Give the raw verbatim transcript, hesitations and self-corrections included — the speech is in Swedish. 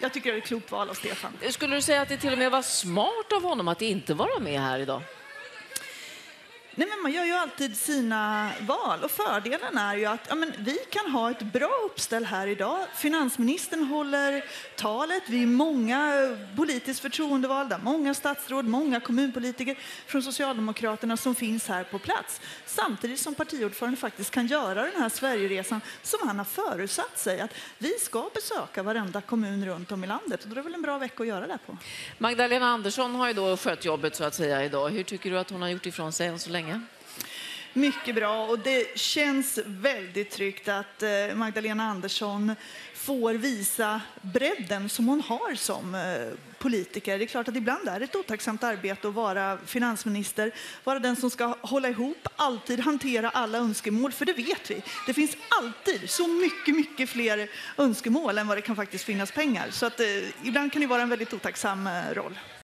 Jag tycker det är ett klokt val av Stefan. Skulle du säga att det till och med var smart av honom att inte vara med här idag? Nej, men man gör ju alltid sina val och fördelen är ju att ja, men vi kan ha ett bra uppställ här idag. Finansministern håller talet, vi är många politiskt förtroendevalda, många statsråd, många kommunpolitiker från Socialdemokraterna som finns här på plats. Samtidigt som partiordförande faktiskt kan göra den här Sverigeresan som han har förutsatt sig att vi ska besöka varenda kommun runt om i landet. Och då är det väl en bra vecka att göra det på. Magdalena Andersson har ju då skött jobbet så att säga idag. Hur tycker du att hon har gjort ifrån sig än så länge? Mycket bra och det känns väldigt tryggt att Magdalena Andersson får visa bredden som hon har som politiker. Det är klart att ibland är det ett otacksamt arbete att vara finansminister, vara den som ska hålla ihop, alltid hantera alla önskemål, för det vet vi. Det finns alltid så mycket, mycket fler önskemål än vad det kan faktiskt finnas pengar. Så att ibland kan det vara en väldigt otacksam roll.